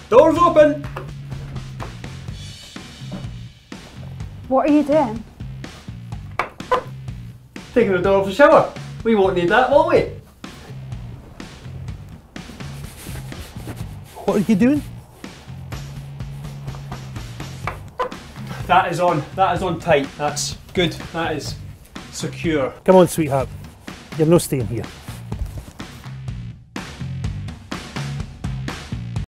Doors open! What are you doing? Taking the door off the shower. We won't need that, will we? What are you doing? That is on. That is on tight. That's good. That is secure. Come on, sweetheart. You're no staying here.